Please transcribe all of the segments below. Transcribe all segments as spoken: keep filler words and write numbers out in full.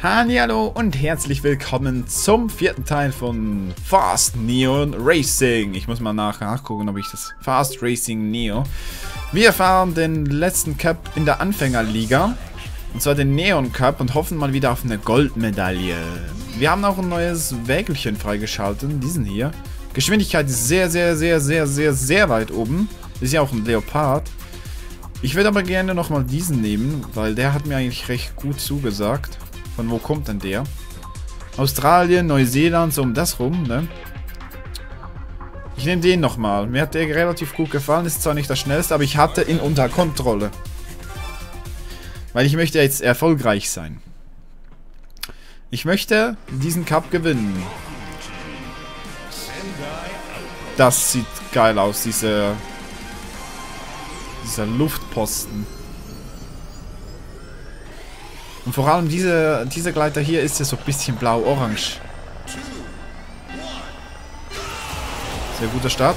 Hallihallo und herzlich willkommen zum vierten Teil von Fast Neon Racing. Ich muss mal nach nachgucken, ob ich das Fast Racing Neo. Wir fahren den letzten Cup in der Anfängerliga. Und zwar den Neon Cup und hoffen mal wieder auf eine Goldmedaille. Wir haben auch ein neues Wägelchen freigeschaltet, diesen hier. Geschwindigkeit ist sehr, sehr, sehr, sehr, sehr, sehr weit oben. Ist ja auch ein Leopard. Ich würde aber gerne nochmal diesen nehmen, weil der hat mir eigentlich recht gut zugesagt. Von wo kommt denn der? Australien, Neuseeland, so um das rum, ne? Ich nehme den nochmal. Mir hat der relativ gut gefallen. Ist zwar nicht das schnellste, aber ich hatte ihn unter Kontrolle. Weil ich möchte jetzt erfolgreich sein. Ich möchte diesen Cup gewinnen. Das sieht geil aus, diese, dieser Luftposten. Und vor allem diese, dieser Gleiter hier ist ja so ein bisschen blau-orange. Sehr guter Start.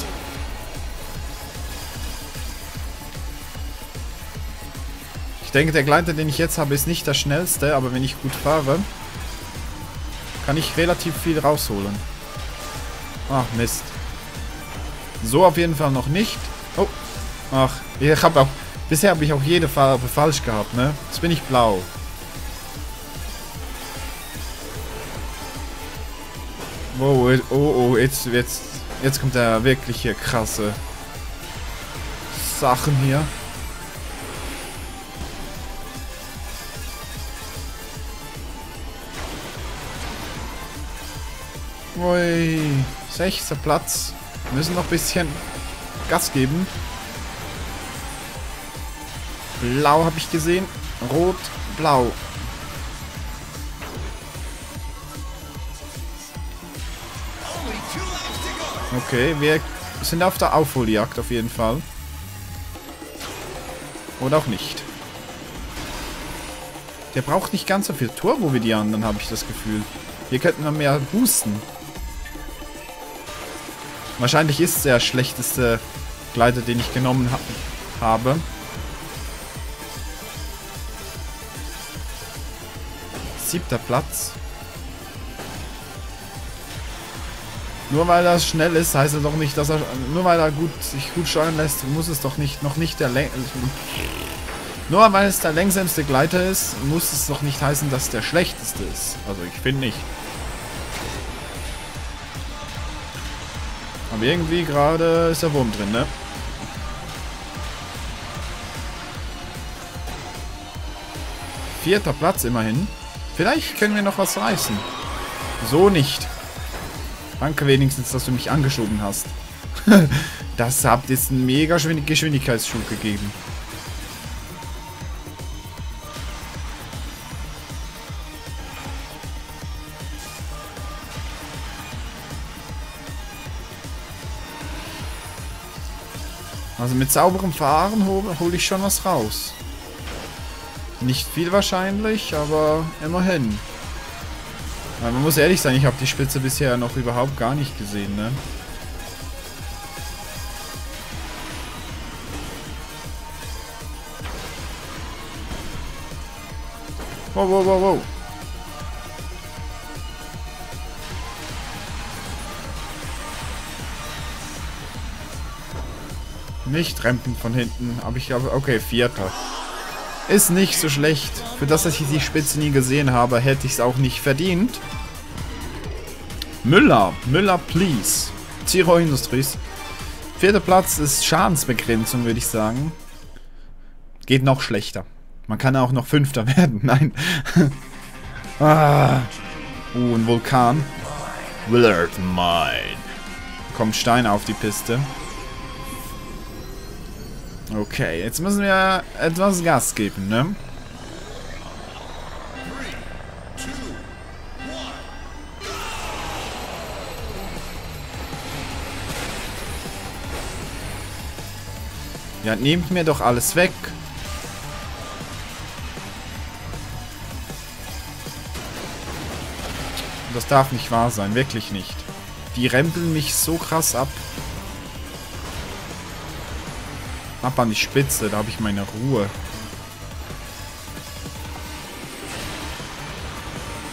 Ich denke, der Gleiter, den ich jetzt habe, ist nicht der schnellste, aber wenn ich gut fahre, kann ich relativ viel rausholen. Ach, Mist. So auf jeden Fall noch nicht. Oh. Ach, ich habe auch... Bisher habe ich auch jede Farbe falsch gehabt, ne? Jetzt bin ich blau. Wow, oh, oh, jetzt, jetzt, jetzt kommt der wirkliche krasse Sachen hier. Ui, sechster Platz. Wir müssen noch ein bisschen Gas geben. Blau habe ich gesehen. Rot, blau. Okay, wir sind auf der Aufholjagd auf jeden Fall. Oder auch nicht. Der braucht nicht ganz so viel Turbo wie die anderen, habe ich das Gefühl. Hier könnten wir mehr boosten. Wahrscheinlich ist es der schlechteste Gleiter, den ich genommen ha habe. Siebter Platz. Nur weil er schnell ist, heißt es doch nicht, dass er... Nur weil er gut, sich gut steuern lässt, muss es doch nicht noch nicht der... Läng Nur weil es der langsamste Gleiter ist, muss es doch nicht heißen, dass es der schlechteste ist. Also ich finde nicht. Aber irgendwie gerade ist der Wurm drin, ne? Vierter Platz immerhin. Vielleicht können wir noch was reißen. So nicht. Danke wenigstens, dass du mich angeschoben hast. Das habt jetzt einen mega Geschwindigkeitsschub gegeben. Also mit sauberem Fahren hole hol ich schon was raus. Nicht viel wahrscheinlich, aber immerhin. Aber man muss ehrlich sein, ich habe die Spitze bisher noch überhaupt gar nicht gesehen, ne? Wow, wow, wow, wow. Nicht rampen von hinten, aber ich glaube, okay, vierter. Ist nicht so schlecht. Für das, dass ich die Spitze nie gesehen habe, hätte ich es auch nicht verdient. Müller. Müller, please. Zero Industries. Vierter Platz ist Schadensbegrenzung, würde ich sagen. Geht noch schlechter. Man kann auch noch Fünfter werden. Nein. ah. Uh, ein Vulkan. Willard Mine. Kommt Stein auf die Piste. Okay, jetzt müssen wir etwas Gas geben, ne? Ja, nehmt mir doch alles weg. Das darf nicht wahr sein, wirklich nicht. Die rempeln mich so krass ab. Ab an die Spitze, da habe ich meine Ruhe.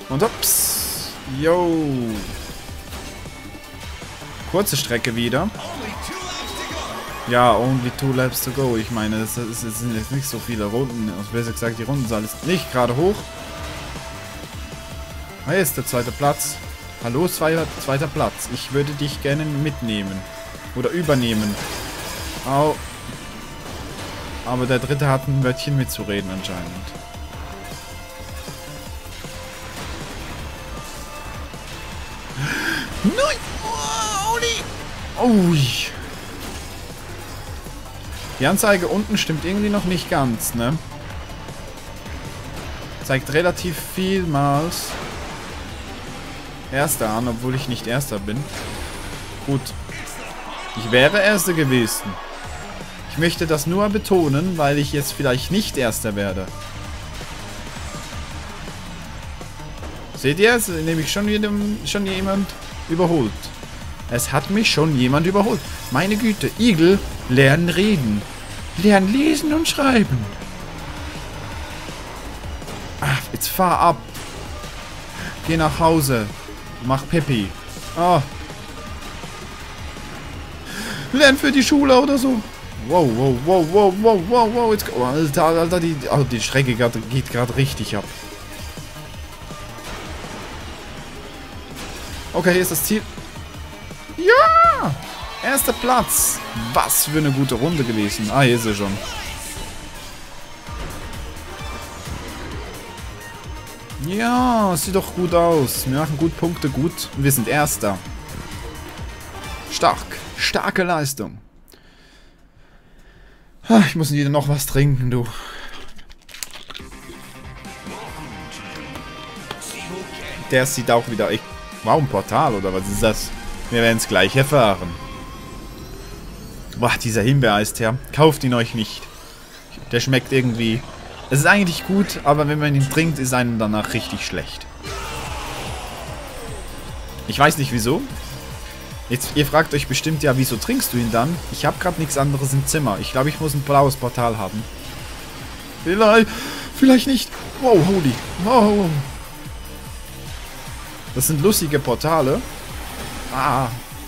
Und ups. Yo. Kurze Strecke wieder. Ja, only two laps to go. Ich meine, es sind jetzt nicht so viele Runden. Also besser gesagt, die Runden sind alles nicht gerade hoch. Hier ist der zweite Platz. Hallo, zweiter, zweiter Platz. Ich würde dich gerne mitnehmen. Oder übernehmen. Au. Aber der dritte hat ein Wörtchen mitzureden anscheinend. Nein! Oh, Ui. Die Anzeige unten stimmt irgendwie noch nicht ganz, ne? Zeigt relativ vielmals Erster an, obwohl ich nicht Erster bin. Gut. Ich wäre Erster gewesen. Ich möchte das nur betonen, weil ich jetzt vielleicht nicht Erster werde. Seht ihr? Es hat nämlich schon, jedem, schon jemand überholt. Es hat mich schon jemand überholt. Meine Güte, Igel, lernen reden. Lernen lesen und schreiben. Ach, jetzt fahr ab. Geh nach Hause. Mach Pippi. Ah. Lern für die Schule oder so. Wow, wow, wow, wow, wow, wow, wow. Jetzt, oh, Alter, Alter, die, oh, die Strecke grad, geht gerade richtig ab. Okay, hier ist das Ziel. Ja! Erster Platz. Was für eine gute Runde gewesen. Ah, hier ist er schon. Ja, sieht doch gut aus. Wir machen gut Punkte, gut. Wir sind Erster. Stark. Starke Leistung. Ich muss wieder noch was trinken, du. Der sieht auch wieder... Ich, wow, ein Portal, oder was ist das? Wir werden es gleich erfahren. Boah, dieser Himbeereistee. Kauft ihn euch nicht. Der schmeckt irgendwie... Es ist eigentlich gut, aber wenn man ihn trinkt, ist einem danach richtig schlecht. Ich weiß nicht wieso. Jetzt, ihr fragt euch bestimmt, ja, wieso trinkst du ihn dann? Ich habe gerade nichts anderes im Zimmer. Ich glaube, ich muss ein blaues Portal haben. Vielleicht, vielleicht nicht. Wow, holy. Wow. Das sind lustige Portale. Ah.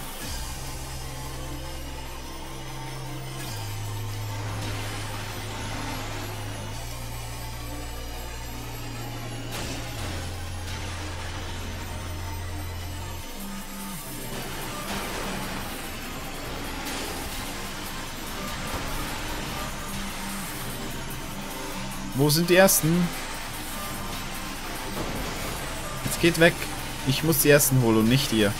Wo sind die Ersten? Jetzt geht weg. Ich muss die Ersten holen und nicht ihr.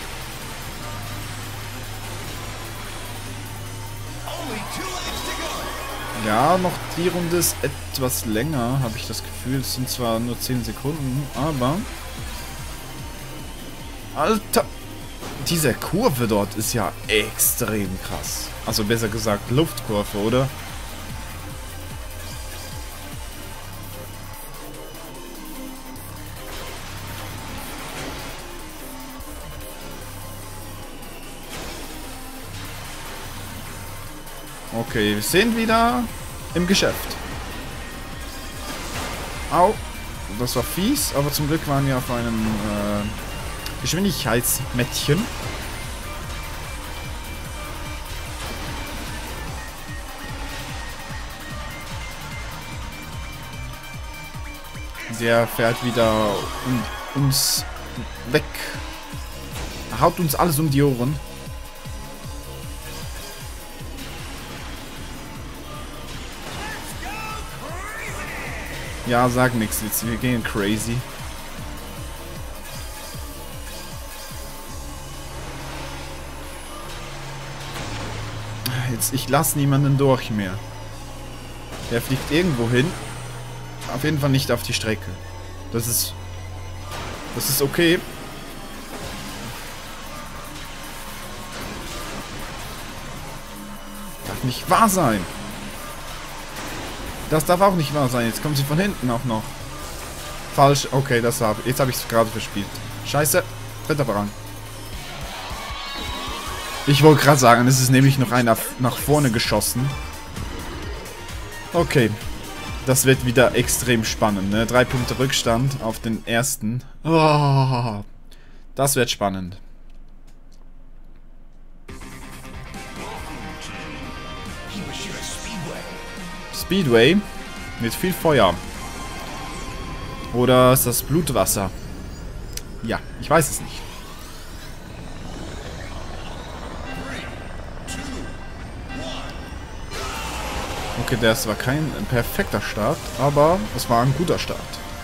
Ja, noch die Runde ist etwas länger, habe ich das Gefühl. Es sind zwar nur zehn Sekunden, aber... Alter! Diese Kurve dort ist ja extrem krass. Also besser gesagt Luftkurve, oder? Okay, wir sind wieder im Geschäft. Au. Das war fies, aber zum Glück waren wir auf einem äh, Geschwindigkeitsmädchen. Der fährt wieder um, uns weg. Er haut uns alles um die Ohren. Ja, sag nichts jetzt. Wir gehen crazy. Jetzt, ich lasse niemanden durch mehr. Der fliegt irgendwo hin. Auf jeden Fall nicht auf die Strecke. Das ist... Das ist okay. Darf nicht wahr sein. Das darf auch nicht wahr sein. Jetzt kommen sie von hinten auch noch. Falsch. Okay, das hab, jetzt habe ich es gerade verspielt. Scheiße. Dritter Rang. Ich wollte gerade sagen, es ist nämlich noch einer nach vorne geschossen. Okay. Das wird wieder extrem spannend, ne? Drei Punkte Rückstand auf den ersten. Oh, das wird spannend. Speedway mit viel Feuer. Oder ist das Blutwasser? Ja, ich weiß es nicht. Okay, das war kein perfekter Start, aber es war ein guter Start.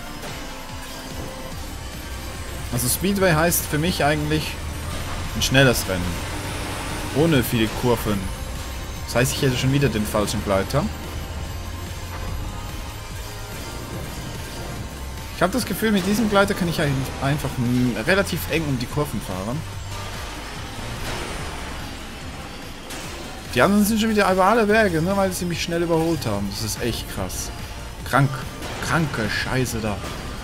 Also Speedway heißt für mich eigentlich ein schnelles Rennen. Ohne viele Kurven. Das heißt, ich hätte schon wieder den falschen Gleiter. Ich habe das Gefühl, mit diesem Gleiter kann ich eigentlich einfach relativ eng um die Kurven fahren. Die anderen sind schon wieder über alle Berge, ne, weil sie mich schnell überholt haben. Das ist echt krass. Krank. Kranke Scheiße da.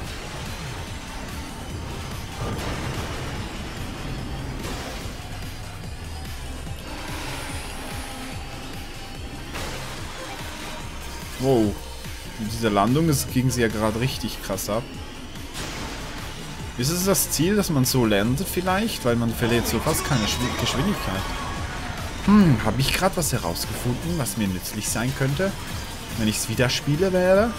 Wow. Mit dieser Landung ging sie ja gerade richtig krass ab. Ist es das Ziel, dass man so landet vielleicht? Weil man verliert so fast keine Geschwindigkeit. Hm, habe ich gerade was herausgefunden, was mir nützlich sein könnte, wenn ich es wieder spiele werde?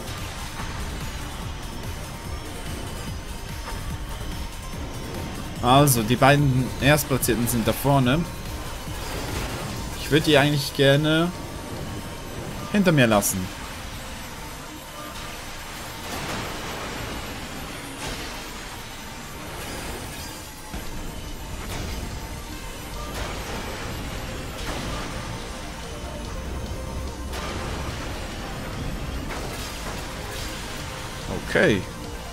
Also, die beiden Erstplatzierten sind da vorne. Ich würde die eigentlich gerne hinter mir lassen. Okay.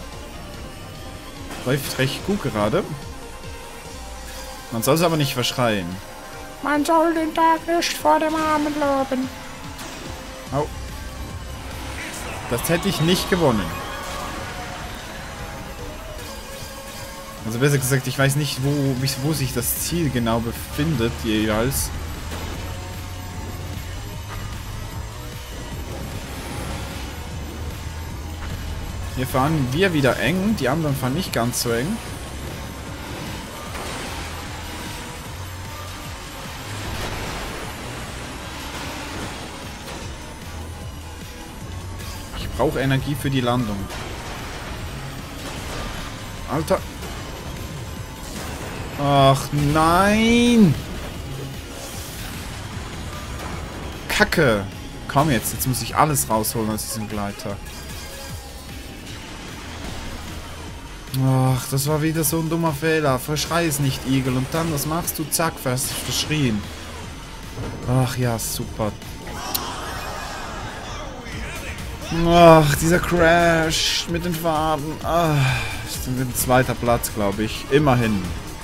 Läuft recht gut gerade. Man soll es aber nicht verschreien. Man soll den Tag nicht vor dem Abend loben. Au. Das hätte ich nicht gewonnen. Also besser gesagt, ich weiß nicht, wo, wo sich das Ziel genau befindet, jeweils. Hier fahren wir wieder eng, die anderen fahren nicht ganz so eng. Ich brauche Energie für die Landung. Alter. Ach nein! Kacke! Komm jetzt, jetzt muss ich alles rausholen aus diesem Gleiter. Ach, das war wieder so ein dummer Fehler. Verschrei es nicht, Igel. Und dann, was machst du? Zack, fast verschrien. Ach ja, super. Ach, dieser Crash mit den Farben. Ach, das ist ein zweiter Platz, glaube ich. Immerhin.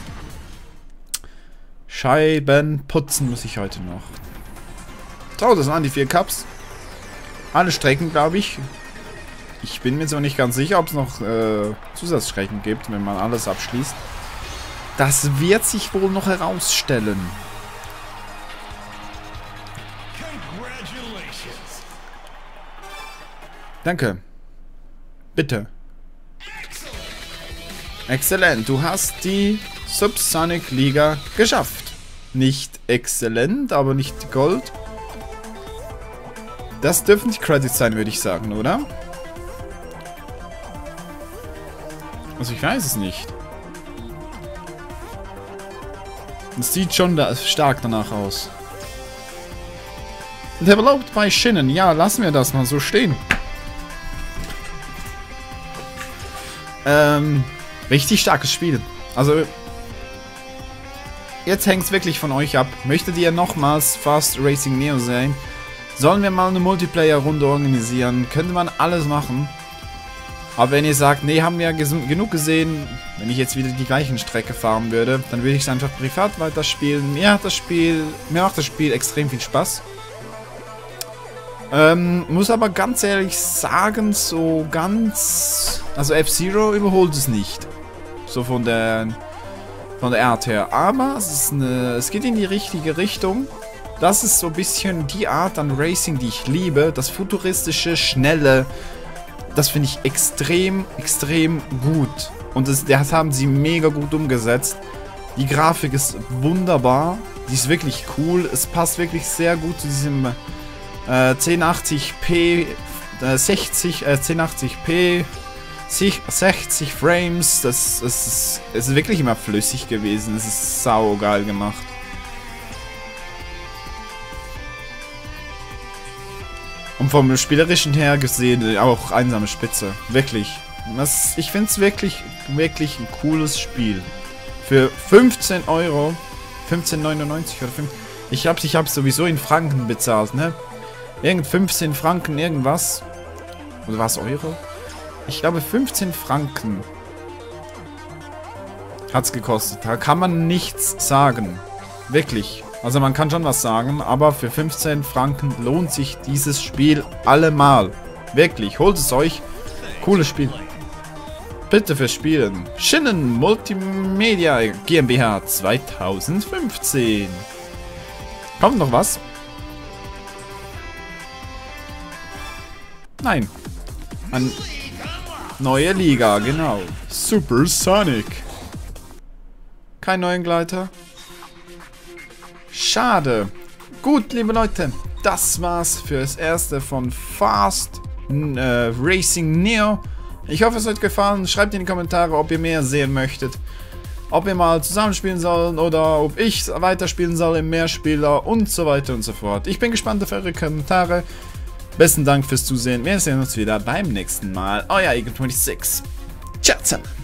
Scheiben putzen muss ich heute noch. So, das waren die vier Cups. Alle Strecken, glaube ich. Ich bin mir so nicht ganz sicher, ob es noch äh, Zusatzstrecken gibt, wenn man alles abschließt. Das wird sich wohl noch herausstellen. Danke. Bitte. Exzellent. Du hast die Subsonic Liga geschafft. Nicht exzellent, aber nicht Gold. Das dürfen die Credits sein, würde ich sagen, oder? Also ich weiß es nicht. Es sieht schon da stark danach aus. Developed by Shinnen. Ja, lassen wir das mal so stehen. Ähm, richtig starkes Spiel. Also, jetzt hängt es wirklich von euch ab. Möchtet ihr nochmals Fast Racing Neo sehen? Sollen wir mal eine Multiplayer-Runde organisieren? Könnte man alles machen. Aber wenn ihr sagt, nee, haben wir genug gesehen, wenn ich jetzt wieder die gleichen Strecke fahren würde, dann würde ich es einfach privat weiterspielen. Mir hat das Spiel, mir macht das Spiel extrem viel Spaß. Ähm, muss aber ganz ehrlich sagen, so ganz, also F-Zero überholt es nicht. So von der, von der Art her. Aber es ist eine, es geht in die richtige Richtung. Das ist so ein bisschen die Art an Racing, die ich liebe. Das futuristische, schnelle. Das finde ich extrem, extrem gut. Und das, das haben sie mega gut umgesetzt. Die Grafik ist wunderbar. Die ist wirklich cool. Es passt wirklich sehr gut zu diesem äh, zehn achtzig p, äh, sechzig, äh, zehn achtzig p, sechzig Frames. Das, das ist, es ist wirklich immer flüssig gewesen. Es ist saugeil gemacht. Und vom Spielerischen her gesehen auch einsame Spitze. Wirklich. Das, ich finde es wirklich, wirklich ein cooles Spiel. Für fünfzehn Euro. fünfzehn neunundneunzig oder fünf. Ich hab's, ich hab's sowieso in Franken bezahlt, ne? Irgend fünfzehn Franken, irgendwas. Oder war es Euro? Ich glaube fünfzehn Franken hat's gekostet. Da kann man nichts sagen. Wirklich. Also man kann schon was sagen, aber für fünfzehn Franken lohnt sich dieses Spiel allemal. Wirklich, holt es euch. Cooles Spiel. Bitte fürs Spielen. Shinnen Multimedia GmbH zweitausendfünfzehn. Kommt noch was? Nein. Eine neue Liga, genau. Super Sonic. Kein neuen Gleiter. Schade. Gut, liebe Leute, das war's für das erste von Fast äh, Racing Neo. Ich hoffe, es hat euch gefallen. Schreibt in die Kommentare, ob ihr mehr sehen möchtet. Ob wir mal zusammenspielen sollen oder ob ich weiterspielen soll im Mehrspieler und so weiter und so fort. Ich bin gespannt auf eure Kommentare. Besten Dank fürs Zusehen. Wir sehen uns wieder beim nächsten Mal. Euer Eagle sechsundzwanzig. Ciao zusammen.